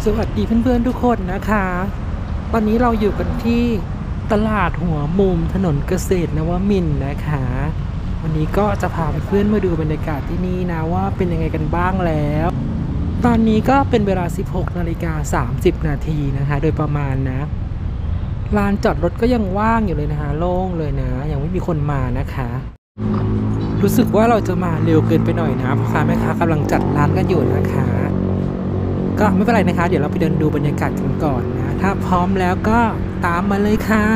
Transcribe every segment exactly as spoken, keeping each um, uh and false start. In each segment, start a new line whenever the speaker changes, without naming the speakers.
สวัสดีเพื่อนๆทุกคนนะคะตอนนี้เราอยู่กันที่ตลาดหัวมุมถนนเกษตรนวมินทร์นะคะวันนี้ก็จะพาเพื่อนๆมาดูบรรยากาศที่นี่นะว่าเป็นยังไงกันบ้างแล้วตอนนี้ก็เป็นเวลา สิบหกนาฬิกาสามสิบนาทีนะคะโดยประมาณนะลานจอดรถก็ยังว่างอยู่เลยนะคะโล่งเลยนะยังไม่มีคนมานะคะรู้สึกว่าเราจะมาเร็วเกินไปหน่อยนะพ่อค้าแม่ค้ากำลังจัดร้านกันอยู่นะคะก็ไม่เป็นไรนะคะเดี๋ยวเราไปเดินดูบรรยากาศกันก่อนนะถ้าพร้อมแล้วก็ตามมาเลยค่ะ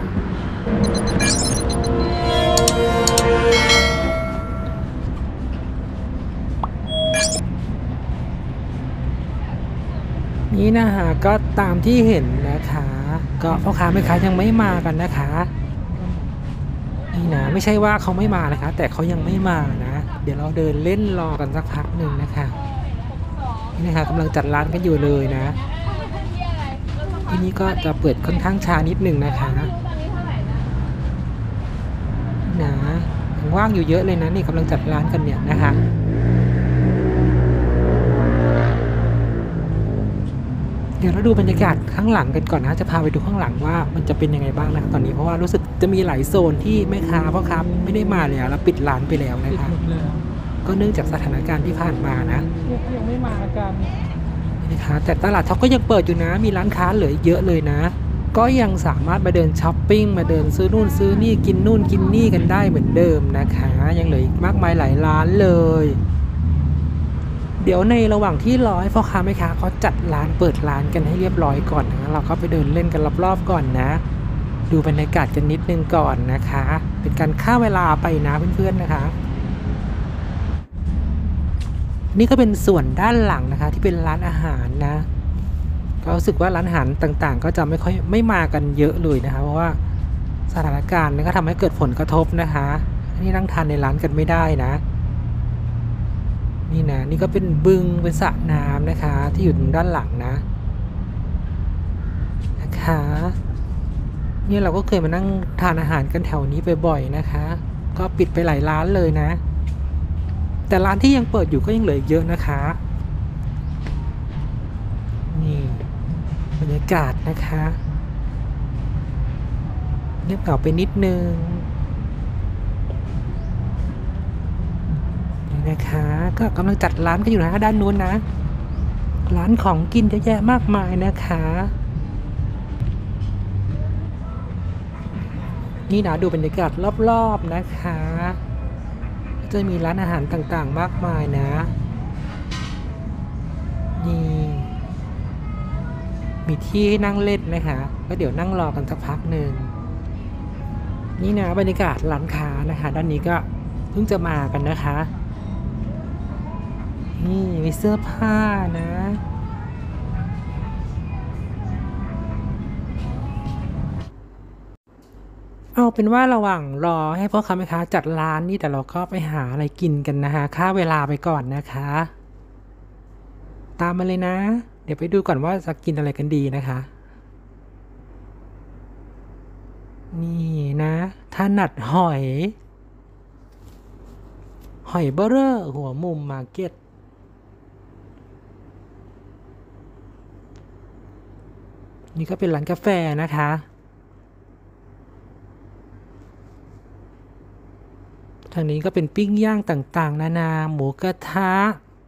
นี่นะคะก็ตามที่เห็นนะคะก็พ่อค้าแม่ค้ายังไม่มากันนะคะนี่นะไม่ใช่ว่าเขาไม่มานะคะแต่เขายังไม่มานะเดี๋ยวเราเดินเล่นรอกันสักพักหนึ่งนะคะนี่นะคะกำลังจัดร้านกันอยู่เลยนะที่นี่ก็จะเปิดค่อนข้างช้านิดหนึ่งนะคะนะยังว่างอยู่เยอะเลยนะนี่กำลังจัดร้านกันเนี่ยนะคะเดี๋ยวเราดูบรรยากาศข้างหลังกันก่อนนะจะพาไปดูข้างหลังว่ามันจะเป็นยังไงบ้างนะตอนนี้เพราะว่ารู้สึกจะมีหลายโซนที่แม่ค้าพ่อค้าไม่ได้มาเลยแล้วปิดร้านไปแล้วนะคะก็เนื่องจากสถานการณ์ที่ผ่านมานะ
ยังไม่มากัน
นะคะแต่ตลาดช็อปก็ยังเปิดอยู่นะมีร้านค้าเหลือเยอะเลยนะก็ยังสามารถมาเดินช้อปปิ้งมาเดินซื้อนู่นซื้อนี่กินนู่นกินนี่กันได้เหมือนเดิมนะคะยังเหลืออีกมากมายหลายร้านเลยเดี๋ยวในระหว่างที่รอให้พ่อค้าแม่ค้าเขาจัดร้านเปิดร้านกันให้เรียบร้อยก่อนนะเราก็ไปเดินเล่นกันรอบๆก่อนนะดูบรรยากาศกันนิดนึงก่อนนะคะเป็นการฆ่าเวลาไปนะเพื่อนๆนะคะนี่ก็เป็นส่วนด้านหลังนะคะที่เป็นร้านอาหารนะก็รู้สึกว่าร้านอาหารต่างๆก็จะไม่ค่อยไม่มากันเยอะเลยนะคะเพราะว่าสถานการณ์ก็ทำให้เกิดผลกระทบนะคะนี่นั่งทานในร้านกันไม่ได้นะนี่นะนี่ก็เป็นบึงเป็นสระน้ำนะคะที่อยู่ตรงด้านหลังนะนะคะนี่เราก็เคยมานั่งทานอาหารกันแถวนี้บ่อยๆนะคะก็ปิดไปหลายร้านเลยนะแต่ร้านที่ยังเปิดอยู่ก็ยังเหลือเยอะนะคะนี่บรรยากาศนะคะเงียบเหงาไปนิดนึงนี่นะคะก็กำลังจัดร้านกันอยู่นะด้านนู้นนะร้านของกินเยอะแยะมากมายนะคะนี่นะดูบรรยากาศรอบๆนะคะจะมีร้านอาหารต่างๆมากมายนะนี่มีที่นั่งเล่นนะคะก็เดี๋ยวนั่งรอกันสักพักหนึ่งนี่นะบรรยากาศร้านค้านะคะด้านนี้ก็เพิ่งจะมากันนะคะนี่มีเสื้อผ้านะเอาเป็นว่าระหว่างรอให้พ่อค้าแม่ค้าจัดร้านนี่แต่เราก็ไปหาอะไรกินกันนะคะค่าเวลาไปก่อนนะคะตามมาเลยนะเดี๋ยวไปดูก่อนว่าจะกินอะไรกันดีนะคะนี่นะถนัดหอยหอยเบ้อเร่อหัวมุมมาร์เก็ตนี่ก็เป็นร้านกาแฟนะคะทางนี้ก็เป็นปิ้งย่างต่างๆนานาหมูกระทะ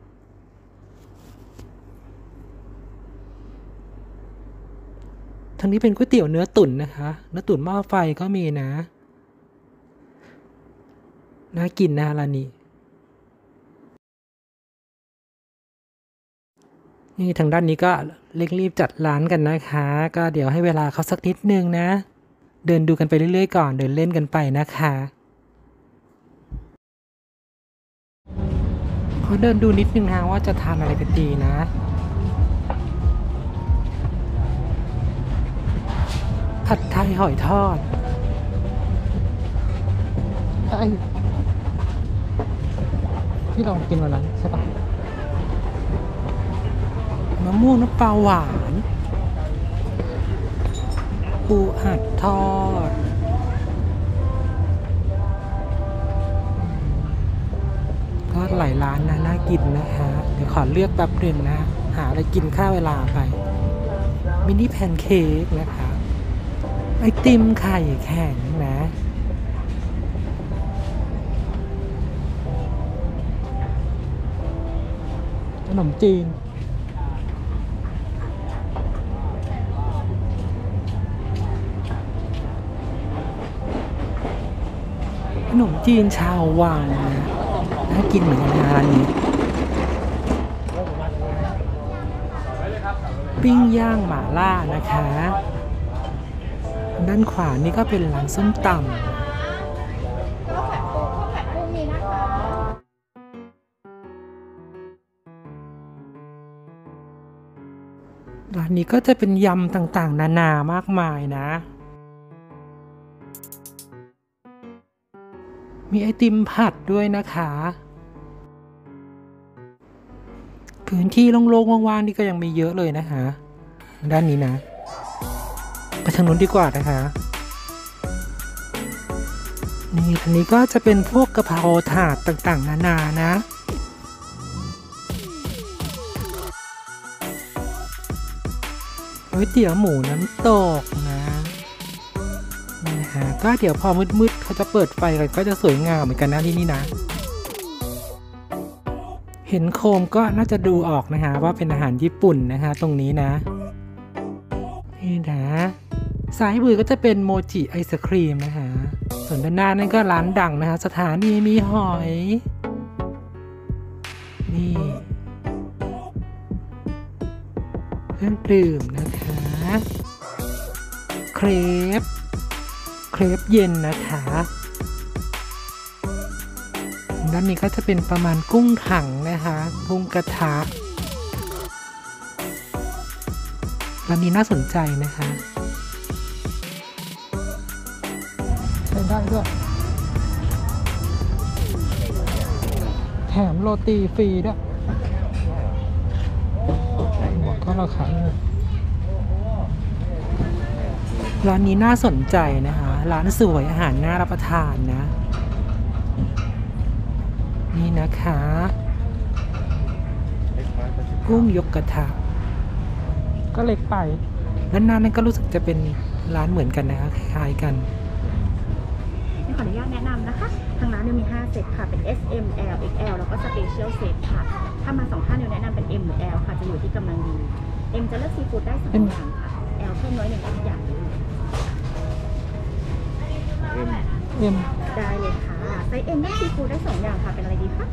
ทางนี้เป็นก๋วยเตี๋ยวเนื้อตุ๋นนะคะเนื้อตุ๋นหม้อไฟก็มีนะน่ากินนะร้านนี้นี่ทางด้านนี้ก็เร่งรีบจัดร้านกันนะคะก็เดี๋ยวให้เวลาเขาสักนิดนึงนะเดินดูกันไปเรื่อยๆก่อนเดินเล่นกันไปนะคะขอเดินดูนิดนึงนะว่าจะทานอะไรกันดีนะผัดไทยหอยทอดไอ้ที่เรากินวันนั้นใช่ปะมะม่วงน้ำปลาหวานปูอัดทอดก็หลายร้านนะน่ากินนะคะเดี๋ยวขอเลือกแป๊บหนึ่งนะหาอะไรกินค่าเวลาไปมินิแพนเค้กนะคะไอติมไข่แข็งนะขนมจีนขนมจีนชาววังนะน่ากินเหมือนกันร้านนี้ปิ้งย่างหม่าล่านะคะด้านขวานี่ก็เป็นร้านส้มตำร้านนี้ก็จะเป็นยำต่างๆนานามากมายนะมีไอติมผัดด้วยนะคะพื้นที่โล่งๆว่างๆนี่ก็ยังมีเยอะเลยนะคะด้านนี้นะไปทางนู้นดีกว่านะคะนี่ทางนี้ก็จะเป็นพวกกะเพราถาดต่างๆนานานะก๋วยเตี๋ยวหมูน้ำตกนะนี่นะคะก็เดี๋ยวพอมืดๆเขาจะเปิดไฟกันก็จะสวยงามเหมือนกันนะที่นี่นะเห็นโคมก็น่าจะดูออกนะคะว่าเป็นอาหารญี่ปุ่นนะคะตรงนี้นะนี่นะซ้ายมือก็จะเป็นโมจิไอศครีมนะคะส่วนด้านหน้านั่นก็ร้านดังนะคะสถานีมีหอยนี่เครื่องดื่มนะคะเครปเครปเย็นนะคะด้านนี้ก็จะเป็นประมาณกุ้งถังนะคะกุ้งกระทะร้านนี้น่าสนใจนะคะใช้ได้ด้วยแถมโรตีฟรีด้วยก็ราคาร้านนี้น่าสนใจนะคะร้านสวยอาหารน่ารับประทานนะนี่นะคะกุ้งยกกระทะก็เล็กไปด้านหน้านั่นก็รู้สึกจะเป็นร้านเหมือนกันนะคะคล้ายๆกัน
ขออนุญาตแนะนำนะคะทางร้านเนี่ยมีห้าเซตค่ะเป็น เอส เอ็ม แอล เอ็กซ์ แอล แล้วก็ Special Set ค่ะถ้ามาสองท่านเนี่ยแนะนำเป็น M หรือ L ค่ะจะอยู่ที่กำลังดี M จะเลือกซีฟู้ดได้สองอย่างค่ะ L เพิ่มน้อยหนึ่งอย่าง
เอ็ม
ได้เลยค่ะไซส์ M เลือกซีฟู้ดได้สองอย่างค่ะเป็นอะไรดีคะ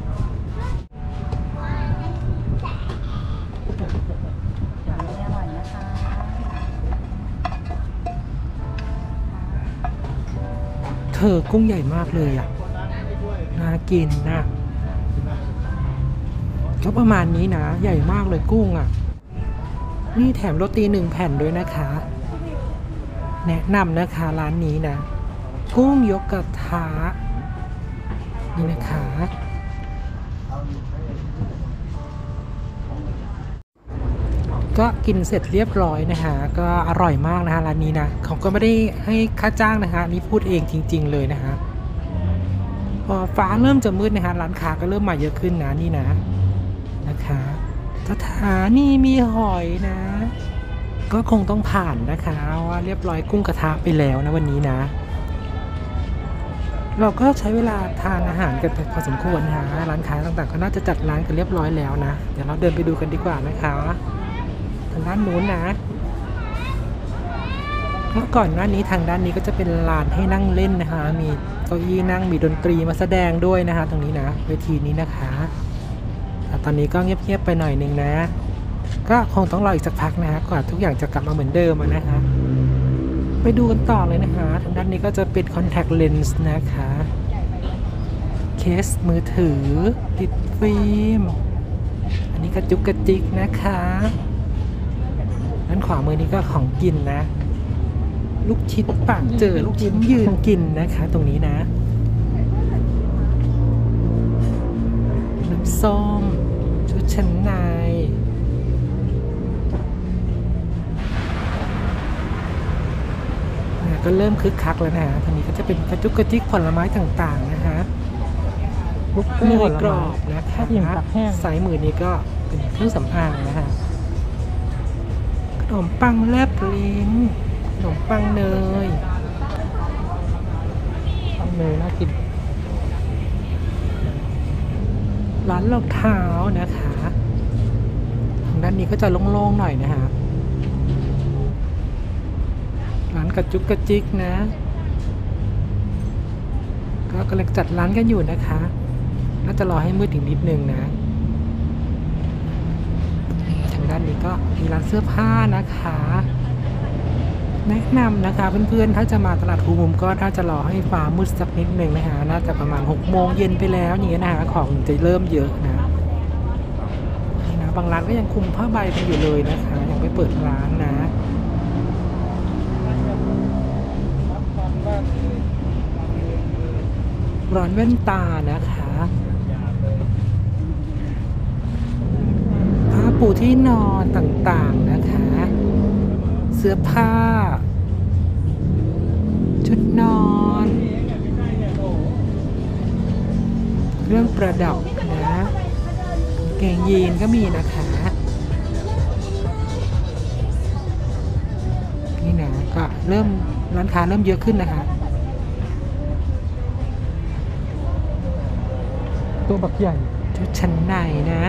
อร่อยนะคะ
เธอกุ้งใหญ่มากเลยอ่ะน่ากินนะก็ประมาณนี้นะใหญ่มากเลยกุ้งอ่ะนี่แถมโรตีหนึ่งแผ่นด้วยนะคะแนะนำนะคะร้านนี้นะกุ้งยกกระทะนี่นะคะก็กินเสร็จเรียบร้อยนะคะก็อร่อยมากนะคะร้านนี้นะเขาก็ไม่ได้ให้ค่าจ้างนะคะนี่พูดเองจริงๆเลยนะคะพอฟ้าเริ่มจะมืดนะคะร้านค้าก็เริ่มมาเยอะขึ้นนะนี่นะนะคะสถานีมีหอยนะก็คงต้องผ่านนะคะว่าเรียบร้อยกุ้งกระทะไปแล้วนะวันนี้นะเราก็ใช้เวลาทานอาหารกันพอสมควรนะคะร้านค้าต่างๆก็น่าจะจัดร้านกันเรียบร้อยแล้วนะเดี๋ยวเราเดินไปดูกันดีกว่านะคะทางด้านนู้นนะเมื่อก่อนหน้านี้ทางด้านนี้ก็จะเป็นลานให้นั่งเล่นนะคะมีเก้าอี้นั่งมีดนตรีมาแสดงด้วยนะคะตรงนี้นะเวทีนี้นะคะแต่ตอนนี้ก็เงียบๆไปหน่อยนึงนะก็คงต้องรออีกสักพักนะคะกว่าทุกอย่างจะกลับมาเหมือนเดิมนะคะไปดูกันต่อเลยนะคะทางด้านนี้ก็จะเป็น contact lens นะคะเคสมือถือติดฟิล์มอันนี้กระจุกกระจิกนะคะด้านขวามือนี้ก็ของกินนะลูกชิ้นปากเจอลูกชิ้นยืนกินนะคะตรงนี้นะน้ำส้มชุดชั้นในก็เริ่มคึกคักแล้วนะฮะทางนี้ก็จะเป็นกระจุกกระจิกผลไม้ต่างๆนะคะบุฟเฟ่ต์กรอบนะคะสายมือนี้ก็เป็นเครื่องสำอางนะฮะขนมปังแลบลิ้นขนมปังเนยปังเนยน่ากินร้านรองเท้านะคะทางด้านนี้ก็จะโล่งๆหน่อยนะฮะร้านกระจุกกระจิกนะก็กำลังจัดร้านกันอยู่นะคะน่าจะรอให้มืดอีกนิดนึงนะทางด้านนี้ก็มีร้านเสื้อผ้านะคะแนะนำนะคะเพื่อนๆถ้าจะมาตลาดหัวมุมก็น่าจะรอให้ฟ้ามืดสักนิดหนึ่งนะคะน่าจะประมาณหกโมงเย็นไปแล้วอย่างเงี้ยนะคะของจะเริ่มเยอะนะนะบางร้านก็ยังคุมผ้าใบกันอยู่เลยนะคะยังไม่เปิดร้านนะร้านแว่นตานะคะผ้าปูที่นอนต่างๆนะคะเสื้อผ้าชุดนอนเครื่องประดับนะกางเกงยีนก็มีนะคะนี่นะก็เริ่มร้านค้าเริ่มเยอะขึ้นนะคะตัวบักใหญ่ชุดชั้นในนะ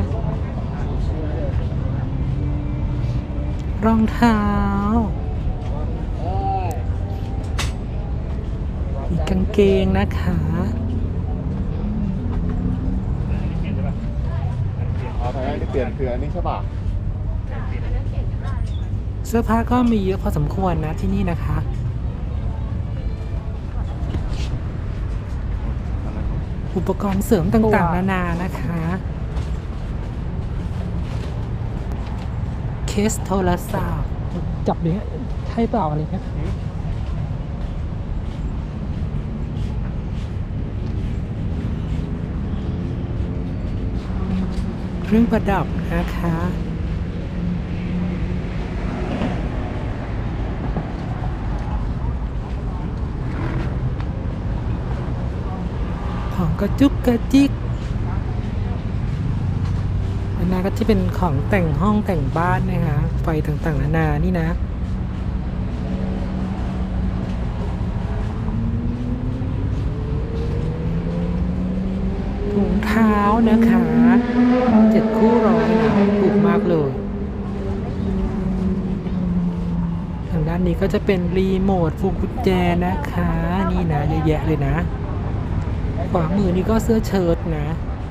รองเท้าอีกกางเกงนะคะ
อ๋อทางนี้เปลี่ยนคืออันนี้ใช่ป่ะ
เสื้อผ้าก็มีเยอะพอสมควรนะที่นี่นะคะอุปกรณ์เสริมต่างๆนานานะคะเคสโทรศัพท์จับเนี้ยใช่เปล่าอะไรเนี่ยเครื่องประดับนะคะของกระจุกกระจิกอันนั้นก็ที่เป็นของแต่งห้องแต่งบ้านนะคะไฟต่างๆนานานี่นะถุงเท้านะคะเจ็ดคู่ร้อยนะถูกมากเลยทางด้านนี้ก็จะเป็นรีโมทพวงกุญแจนะคะนี่นะเยอะแยะเลยนะขวามือนี่ก็เสื้อเชิ้ตนะ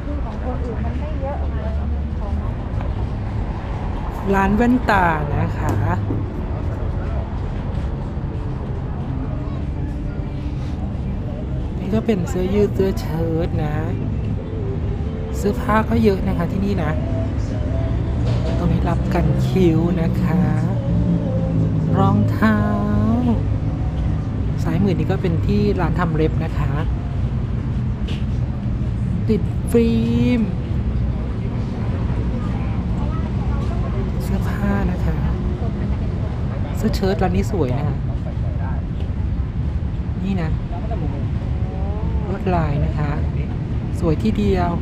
ร้านแว่นตานะคะนี่ก็เป็นเสื้อยืดเสื้อเชิ้ตนะเสื้อผ้าก็เยอะนะคะที่นี่นะตรงนี้รับกันคิ้วนะคะรองเท้าสายมือนี่ก็เป็นที่ร้านทำเล็บนะคะติดฟิล์มเสื้อผ้านะคะเสื้อเชิ้ตร้านนี้สวยนะคะนี่นะลวดลายนะคะสวยที่เดียว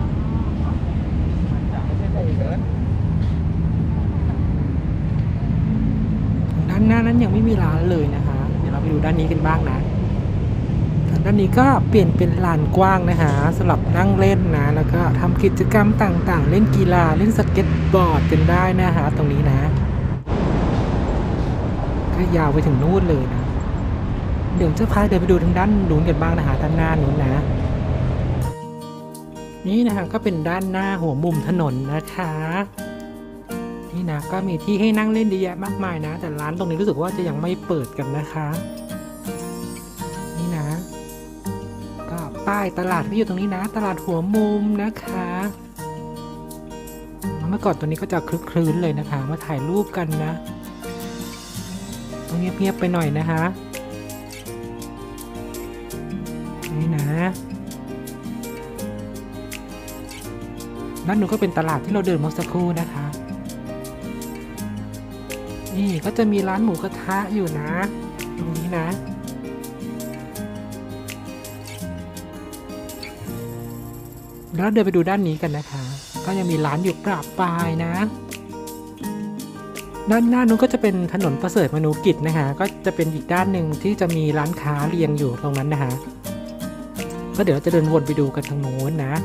ด้านหน้านั้นยังไม่มีร้านเลยนะคะเดี๋ยวเราไปดูด้านนี้กันบ้างนะด้านนี้ก็เปลี่ยนเป็นลานกว้างนะคะสำหรับนั่งเล่นนะแล้วก็ทำกิจกรรมต่างๆเล่นกีฬาเล่นสเก็ตบอร์ดกันได้นะคะตรงนี้นะก็ยาวไปถึงนู่นเลยนะเดี๋ยวจะพาเดินไปดูทางด้านนู้นกันบ้างนะคะด้านหน้านู้นนะนี่นะคะก็เป็นด้านหน้าหัวมุมถนนนะคะนี่นะก็มีที่ให้นั่งเล่นเยอะแยะมากมายนะแต่ร้านตรงนี้รู้สึกว่าจะยังไม่เปิดกันนะคะนี่นะก็ป้ายตลาดก็อยู่ตรงนี้นะตลาดหัวมุมนะคะเมื่อก่อนตัวนี้ก็จะคลึกคลื้นเลยนะคะมาถ่ายรูปกันนะต้องเงียบๆไปหน่อยนะคะนี่นะด้านนู้นก็เป็นตลาดที่เราเดินเมื่อสักครู่นะคะนี่ก็จะมีร้านหมูกระทะอยู่นะตรงนี้นะแล้วเดินไปดูด้านนี้กันนะคะก็ยังมีร้านอยู่ปราบปรายนะด้านหน้านู้นก็จะเป็นถนนประเสริฐมนูกิจนะคะก็จะเป็นอีกด้านหนึ่งที่จะมีร้านค้าเรียงอยู่ตรงนั้นนะคะก็เดี๋ยวเราจะเดินวนไปดูกันทางโน้นนะ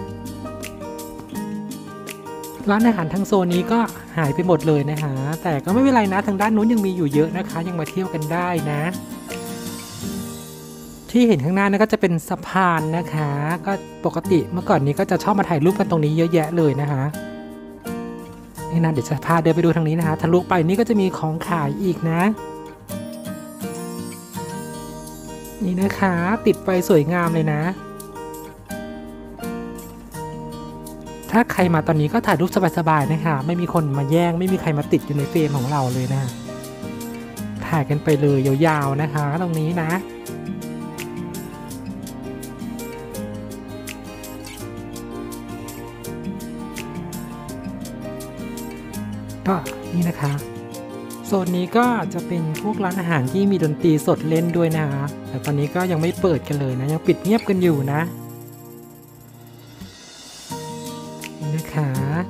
ร้านอาหารทางโซนนี้ก็หายไปหมดเลยนะคะแต่ก็ไม่เป็นไรนะทางด้านโน้นยังมีอยู่เยอะนะคะยังมาเที่ยวกันได้นะที่เห็นข้างหน้านั่นก็จะเป็นสะพานนะคะก็ปกติเมื่อก่อนนี้ก็จะชอบมาถ่ายรูปกันตรงนี้เยอะแยะเลยนะคะนี่นะเดี๋ยวจะพาเดินไปดูทางนี้นะคะทะลุไปนี่ก็จะมีของขายอีกนะนี่นะคะติดไฟสวยงามเลยนะถ้าใครมาตอนนี้ก็ถ่ายรูปสบายๆนะคะไม่มีคนมาแย่งไม่มีใครมาติดอยู่ในเฟรมของเราเลยนะถ่ายกันไปเลยยาวๆนะคะตรงนี้นะก็นี่นะคะโซนนี้ก็จะเป็นพวกร้านอาหารที่มีดนตรีสดเล่นด้วยนะคะแต่ตอนนี้ก็ยังไม่เปิดกันเลยนะยังปิดเงียบกันอยู่นะนี่นะคะ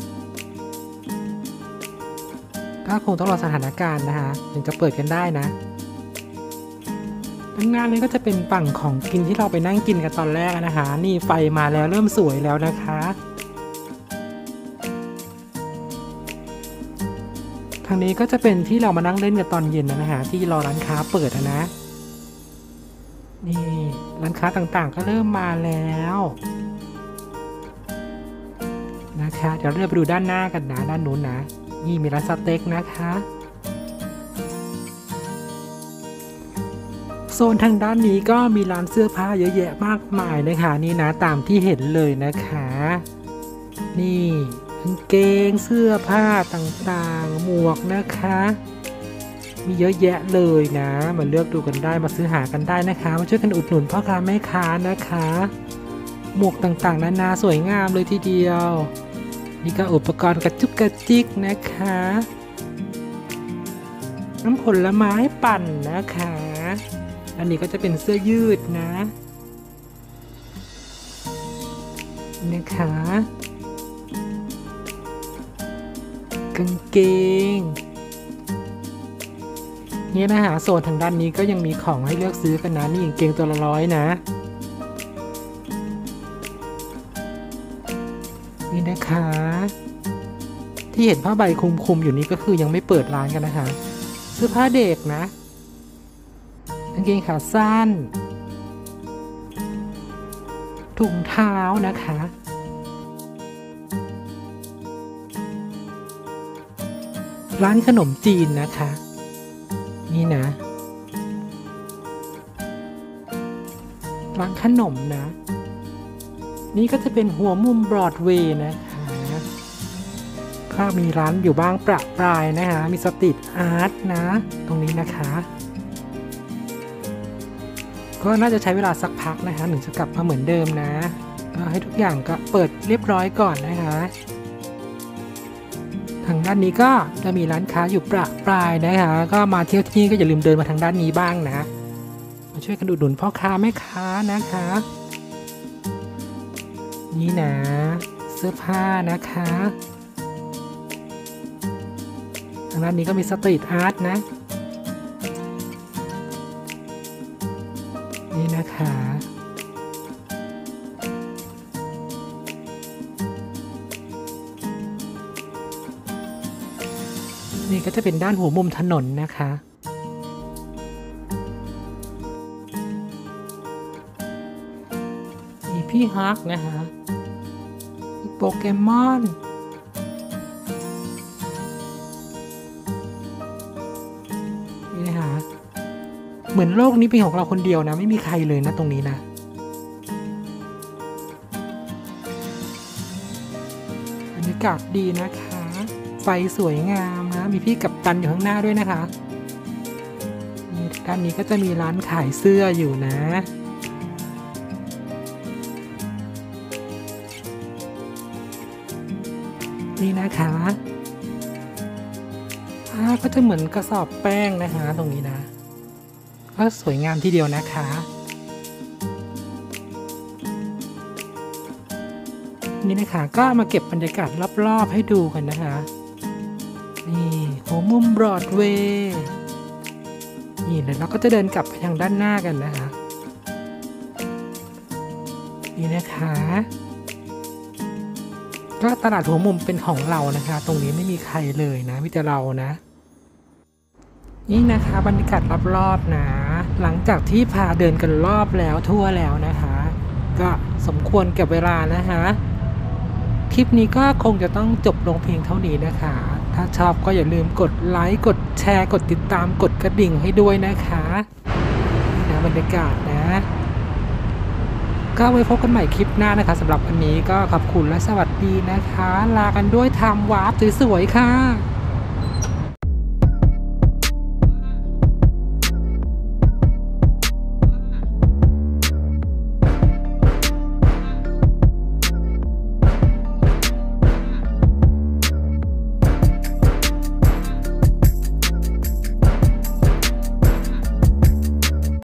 ก็คงต้องรอสถานการณ์นะคะถึงจะเปิดกันได้นะข้างหน้านี้ก็จะเป็นฝั่งของกินที่เราไปนั่งกินกันตอนแรกนะคะนี่ไฟมาแล้วเริ่มสวยแล้วนะคะทางนี้ก็จะเป็นที่เรามานั่งเล่นกันตอนเย็นนะฮะที่รอร้านค้าเปิดนะนี่ร้านค้าต่างๆก็เริ่มมาแล้วนะคะเดี๋ยวเราไปดูด้านหน้ากันนะด้านนู้นนะนี่มีร้านสเต็กนะคะโซนทางด้านนี้ก็มีร้านเสื้อผ้าเยอะแยะมากมายนะคะนี่นะตามที่เห็นเลยนะคะนี่กางเกงเสื้อผ้าต่างๆหมวกนะคะมีเยอะแยะเลยนะมาเลือกดูกันได้มาซื้อหากันได้นะคะมาช่วยกันอุดหนุนพ่อค้าแม่ค้านะคะหมวกต่างๆนานาสวยงามเลยทีเดียวนี่ก็อุปกรณ์กระจุกกระจิกนะคะน้ำผลไม้ปั่นนะคะอันนี้ก็จะเป็นเสื้อยืดนะนะคะกางเกงนี่นะฮะโซนทางด้านนี้ก็ยังมีของให้เลือกซื้อกันนะนี่กางเกงตัวละร้อยนะนี่นะคะที่เห็นผ้าใบคลุมๆอยู่นี้ก็คือยังไม่เปิดร้านกันนะคะเสื้อผ้าเด็กนะกางเกงขาสั้นถุงเท้านะคะร้านขนมจีนนะคะนี่นะร้านขนมนะนี่ก็จะเป็นหัวมุมบรอดเวย์นะคะก็มีร้านอยู่บ้างประปรายนะคะมีสตรีทอาร์ตนะตรงนี้นะคะก็น่าจะใช้เวลาสักพักนะคะถึงจะกลับมาเหมือนเดิมนะก็ให้ทุกอย่างก็เปิดเรียบร้อยก่อนนะคะทางด้านนี้ก็จะมีร้านค้าอยู่ประปรายนะคะก็มาเที่ยวที่นี่ก็อย่าลืมเดินมาทางด้านนี้บ้างนะมาช่วยกันอุดหนุนพ่อค้าแม่ค้านะคะนี่นะเสื้อผ้านะคะทางด้านนี้ก็มีสตรีทอาร์ตนะนี่นะคะนี่ก็จะเป็นด้านหัวมุมถนนนะคะมีพี่ฮักนะคะมีโปเกมอนนี่นะคะเหมือนโลกนี้เป็นของเราคนเดียวนะไม่มีใครเลยนะตรงนี้นะบรรยากาศดีนะคะไฟสวยงามนะมีพี่กัปตันอยู่ข้างหน้าด้วยนะคะนี่ด้านนี้ก็จะมีร้านขายเสื้ออยู่นะนี่นะคะก็จะเหมือนกระสอบแป้งนะคะตรงนี้นะก็สวยงามทีเดียวนะคะนี่นะคะก็มาเก็บบรรยากาศรอบๆให้ดูกันนะคะนี่คหัวมุมบรอดเวย์นี่เลยเราก็จะเดินกลับไปทางด้านหน้ากันนะคะนี่นะคะก็ตลาดหัวมุมเป็นของเรานะคะ ตรงนี้ไม่มีใครเลยนะมีแต่เรานะนี่นะคะบรรยากาศรอบๆนะหลังจากที่พาเดินกันรอบแล้วทั่วแล้วนะคะ ก็สมควรกับเวลานะคะคลิปนี้ก็คงจะต้องจบลงเพียงเท่านี้นะคะ ถ้าชอบก็อย่าลืมกดไลค์กดแชร์กดติดตามกดกระดิ่งให้ด้วยนะคะนี่นะบรรยากาศนะก็ไว้พบกันใหม่คลิปหน้านะคะสำหรับวันนี้ก็ขอบคุณและสวัสดีนะคะ ลากันด้วยไทม์วาร์ปสวยๆค่ะ